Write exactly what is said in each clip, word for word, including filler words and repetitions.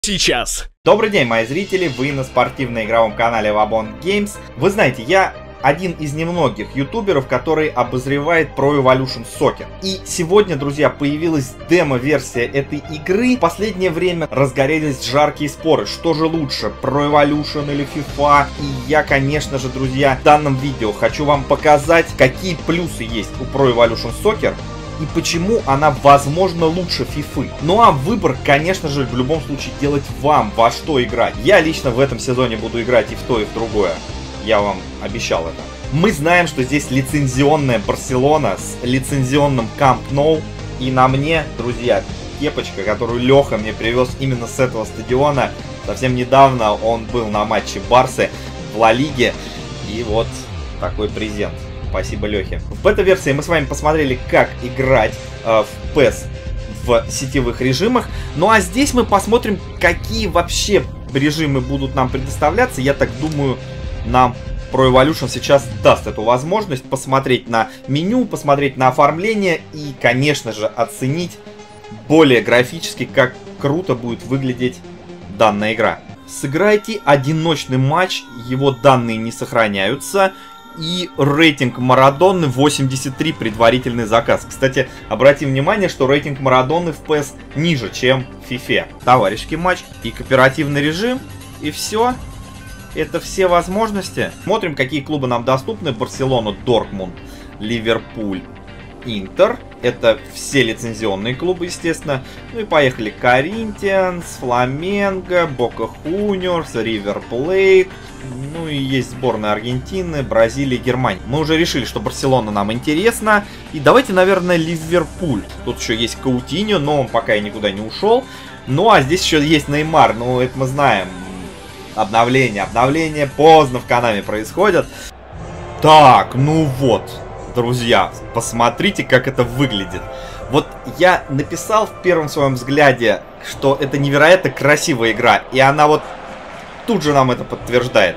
Сейчас. Добрый день, мои зрители, вы на спортивно-игровом канале Wabong Games. Вы знаете, я один из немногих ютуберов, который обозревает Pro Evolution Soccer. И сегодня, друзья, появилась демо-версия этой игры. В последнее время разгорелись жаркие споры, что же лучше, Pro Evolution или FIFA. И я, конечно же, друзья, в данном видео хочу вам показать, какие плюсы есть у Pro Evolution Soccer и почему она, возможно, лучше фифы. Ну а выбор, конечно же, в любом случае делать вам, во что играть. Я лично в этом сезоне буду играть и в то, и в другое. Я вам обещал это. Мы знаем, что здесь лицензионная Барселона с лицензионным Camp Nou. И на мне, друзья, кепочка, которую Леха мне привез именно с этого стадиона. Совсем недавно он был на матче Барсы в Ла Лиге. И вот такой презент. Спасибо, Лехе. В бета-версии мы с вами посмотрели, как играть э, в пэс в сетевых режимах. Ну а здесь мы посмотрим, какие вообще режимы будут нам предоставляться. Я так думаю, нам Pro Evolution сейчас даст эту возможность посмотреть на меню, посмотреть на оформление и, конечно же, оценить более графически, как круто будет выглядеть данная игра. Сыграйте одиночный матч, его данные не сохраняются. И рейтинг Марадоны восемьдесят три, предварительный заказ. Кстати, обратим внимание, что рейтинг Марадоны в пэс ниже, чем в фифе. Товарищеский матч и кооперативный режим. И все. Это все возможности. Смотрим, какие клубы нам доступны. Барселона, Дортмунд, Ливерпуль, Интер. Это все лицензионные клубы, естественно. Ну и поехали. Коринтианс, Фламенго, Бока Хуниорс, Ривер Плейт. Ну и есть сборная Аргентины, Бразилии, Германии. Мы уже решили, что Барселона нам интересна. И давайте, наверное, Ливерпуль. Тут еще есть Каутиньо, но он пока и никуда не ушел. Ну а здесь еще есть Неймар. Ну это мы знаем. Обновление. Обновление поздно в Конами происходит. Так, ну вот, друзья, посмотрите, как это выглядит. Вот я написал в первом своем взгляде, что это невероятно красивая игра. И она вот тут же нам это подтверждает.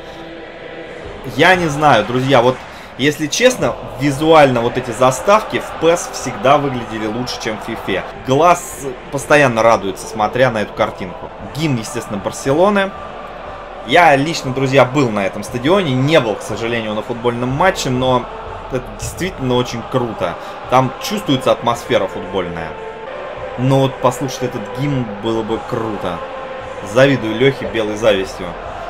Я не знаю, друзья, вот если честно, визуально вот эти заставки в пэс всегда выглядели лучше, чем в фифе. Глаз постоянно радуется, смотря на эту картинку. Гимн, естественно, Барселоны. Я лично, друзья, был на этом стадионе, не был, к сожалению, на футбольном матче, но это действительно очень круто. Там чувствуется атмосфера футбольная. Но вот послушать этот гимн было бы круто. Завидую Лехе белой завистью.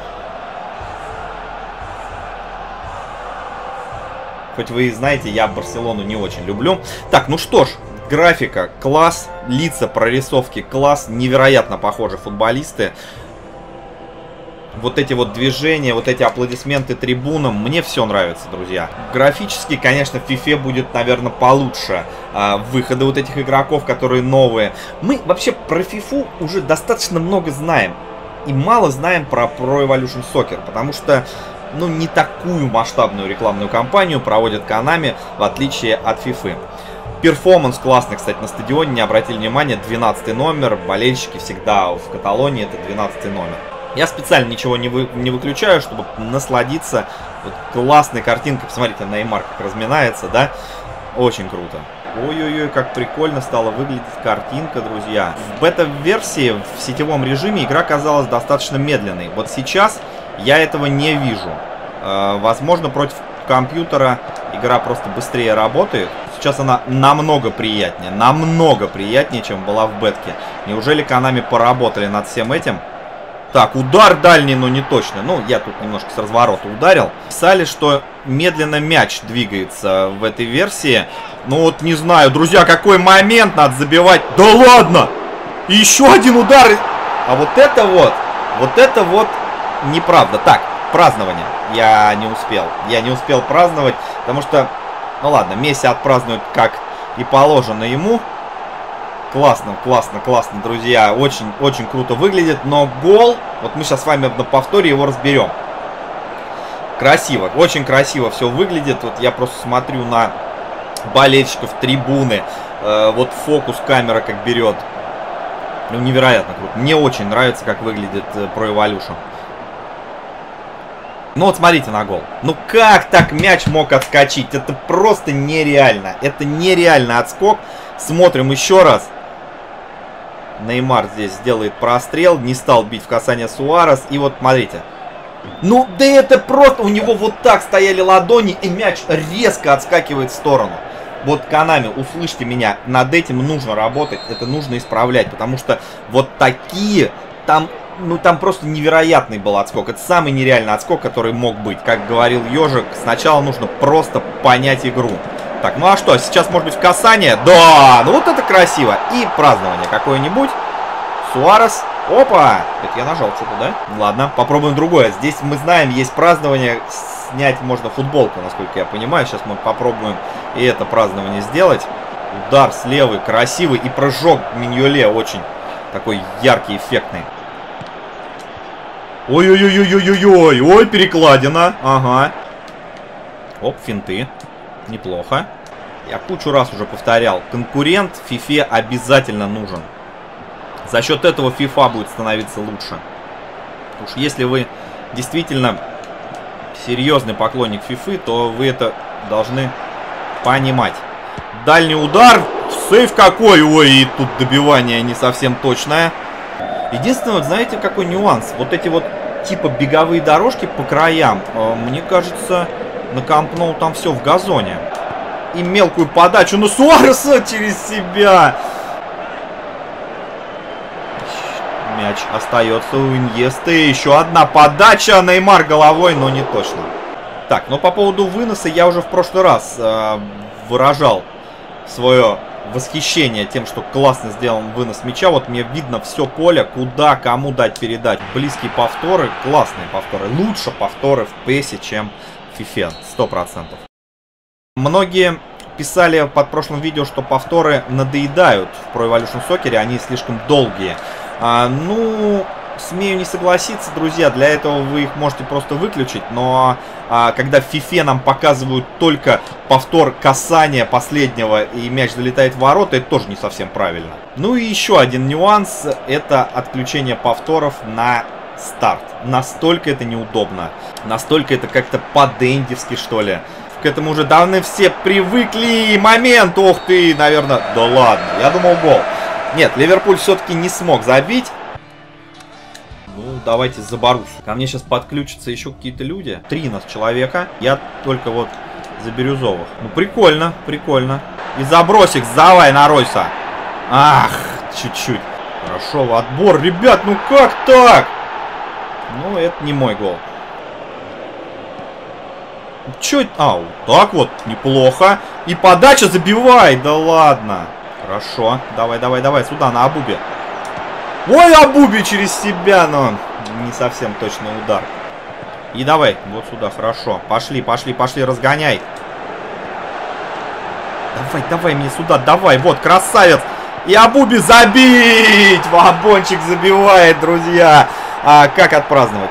Хоть вы и знаете, я Барселону не очень люблю. Так, ну что ж, графика класс, лица, прорисовки класс, невероятно похожи футболисты. Вот эти вот движения, вот эти аплодисменты трибунам, мне все нравится, друзья. Графически, конечно, в фифе будет, наверное, получше э, выходы вот этих игроков, которые новые. Мы вообще про фифу уже достаточно много знаем. И мало знаем про Pro Evolution Soccer, потому что, ну, не такую масштабную рекламную кампанию проводит Konami, в отличие от фифы. Перформанс классный, кстати, на стадионе, не обратили внимания, двенадцатый номер, болельщики всегда в Каталонии, это двенадцатый номер. Я специально ничего не, вы, не выключаю, чтобы насладиться вот классной картинкой. Посмотрите, Неймар как разминается, да? Очень круто. Ой-ой-ой, как прикольно стала выглядеть картинка, друзья. В бета-версии, в сетевом режиме, игра казалась достаточно медленной. Вот сейчас я этого не вижу. Э, возможно, против компьютера игра просто быстрее работает. Сейчас она намного приятнее, намного приятнее, чем была в бетке. Неужели Konami поработали над всем этим? Так, удар дальний, но не точно. Ну, я тут немножко с разворота ударил. Писали, что медленно мяч двигается в этой версии. Ну вот, не знаю, друзья, какой момент надо забивать. Да ладно! И еще один удар. А вот это вот, вот это вот неправда. Так, празднование. Я не успел. Я не успел праздновать, потому что, ну ладно, Месси отпразднует, как и положено ему. Классно, классно, классно, друзья. Очень, очень круто выглядит. Но гол, вот мы сейчас с вами на повторе его разберем. Красиво, очень красиво все выглядит. Вот я просто смотрю на болельщиков, трибуны. Э, вот фокус камера как берет. Ну, невероятно круто. Мне очень нравится, как выглядит Pro Evolution. Ну вот смотрите на гол. Ну как так мяч мог отскочить? Это просто нереально. Это нереально отскок. Смотрим еще раз. Неймар здесь сделает прострел. Не стал бить в касание Суарес. И вот, смотрите. Ну, да это просто... У него вот так стояли ладони, и мяч резко отскакивает в сторону. Вот, Konami, услышьте меня. Над этим нужно работать. Это нужно исправлять. Потому что вот такие... Там... Ну, там просто невероятный был отскок. Это самый нереальный отскок, который мог быть. Как говорил Ежик, сначала нужно просто понять игру. Так, ну а что, сейчас может быть в касание? Да, ну вот это красиво. И празднование какое-нибудь. Суарес. Опа! Это я нажал что-то, да? Ладно, попробуем другое. Здесь мы знаем, есть празднование. Снять можно футболку, насколько я понимаю. Сейчас мы попробуем и это празднование сделать. Удар с левой, красивый. И прыжок Миньоле очень такой яркий, эффектный. Ой-ой-ой-ой-ой-ой, ой, перекладина, ага. Оп, финты, неплохо. Я кучу раз уже повторял, конкурент FIFA обязательно нужен. За счет этого FIFA будет становиться лучше. Уж если вы действительно серьезный поклонник FIFA, то вы это должны понимать. Дальний удар, сейв какой, ой, и тут добивание не совсем точное. Единственное, вот знаете, какой нюанс? Вот эти вот типа беговые дорожки по краям, мне кажется, на Камп Ноу там все в газоне. И мелкую подачу на Суареса через себя. Мяч остается у Иньесты. Еще одна подача. Неймар головой, но не точно. Так, ну по поводу выноса я уже в прошлый раз э, выражал свое восхищение тем, что классно сделан вынос мяча. Вот мне видно все поле, куда, кому дать передать. Близкие повторы, классные повторы. Лучше повторы в пэсе, чем в FIFA. сто процентов. Многие писали под прошлым видео, что повторы надоедают в Pro Evolution Soccer, они слишком долгие. А, ну, смею не согласиться, друзья, для этого вы их можете просто выключить, но а, когда в FIFA нам показывают только повтор касания последнего и мяч залетает в ворота, это тоже не совсем правильно. Ну и еще один нюанс, это отключение повторов на старт. Настолько это неудобно, настолько это как-то по-дендевски, что ли. К этому уже давно все привыкли. Момент, ох ты, наверное, да ладно, я думал гол. Нет, Ливерпуль все-таки не смог забить. Ну, давайте за Боруссию. Ко мне сейчас подключатся еще какие-то люди. Три нас человека. Я только вот за бирюзовых. Ну, прикольно, прикольно. И забросик, давай на Ройса. Ах, чуть-чуть. Хорошо, в отбор. Ребят, ну как так? Ну, это не мой гол. Че? А, вот так вот, неплохо. И подача забивай, да ладно. Хорошо, давай, давай, давай, сюда, на Абубе. Ой, Абуби через себя, но не совсем точный удар. И давай, вот сюда, хорошо. Пошли, пошли, пошли, разгоняй. Давай, давай мне сюда, давай, вот, красавец. И Абуби забить! Вабончик забивает, друзья. А как отпраздновать?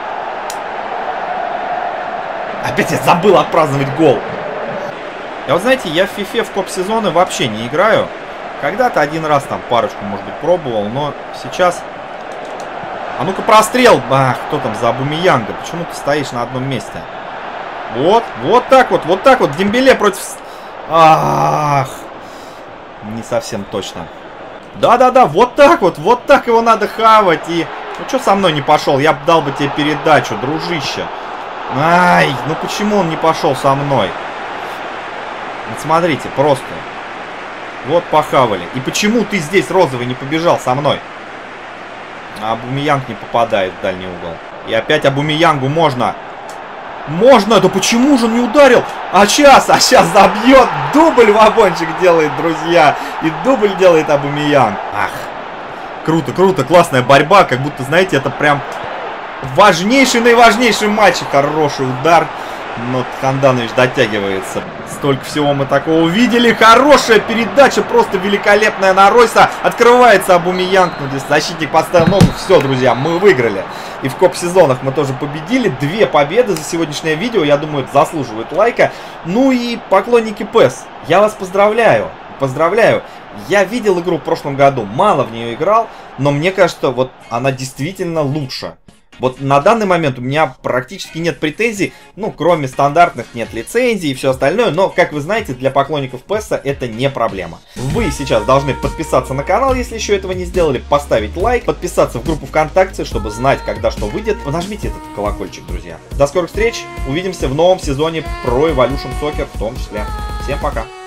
Опять я забыл отпраздновать гол. Я вот, знаете, я в FIFA в топ-сезоны вообще не играю. Когда-то один раз там парочку, может быть, пробовал, но сейчас... А ну-ка прострел! Ах, кто там за Абумиянга? Почему ты стоишь на одном месте? Вот, вот так вот, вот так вот. Дембеле против... Ах! Не совсем точно. Да-да-да, вот так вот, вот так его надо хавать. И... Ну что со мной не пошел? Я бы дал бы тебе передачу, дружище. Ай, ну почему он не пошел со мной? Вот смотрите, просто... Вот похавали. И почему ты здесь, розовый, не побежал со мной? А Абумиянг не попадает в дальний угол. И опять Абумиянгу можно. Можно! Да почему же он не ударил? А сейчас, а сейчас забьет. Дубль Вагончик делает, друзья. И дубль делает Абумиянг. Ах. Круто, круто, классная борьба. Как будто, знаете, это прям важнейший, наиважнейший матч. Хороший удар. Но Ханданович дотягивается. Столько всего мы такого увидели. Хорошая передача, просто великолепная на Ройса. Открывается Абумиянг. Ну, здесь защитник поставил ногу. Все, друзья, мы выиграли. И в коп-сезонах мы тоже победили. Две победы за сегодняшнее видео. Я думаю, это заслуживает лайка. Ну и поклонники пэс, я вас поздравляю. Поздравляю. Я видел игру в прошлом году. Мало в нее играл. Но мне кажется, вот она действительно лучше. Вот на данный момент у меня практически нет претензий, ну, кроме стандартных нет лицензий и все остальное, но, как вы знаете, для поклонников пэса это не проблема. Вы сейчас должны подписаться на канал, если еще этого не сделали, поставить лайк, подписаться в группу ВКонтакте, чтобы знать, когда что выйдет. Нажмите этот колокольчик, друзья. До скорых встреч, увидимся в новом сезоне Pro Evolution Soccer в том числе. Всем пока!